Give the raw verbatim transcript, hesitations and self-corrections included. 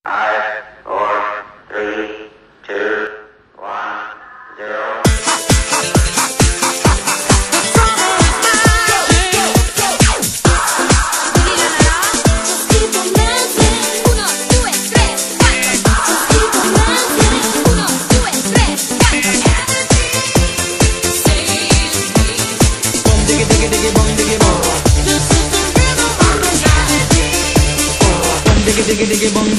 Five, four, three, two, one, zero. Diggy diggy bong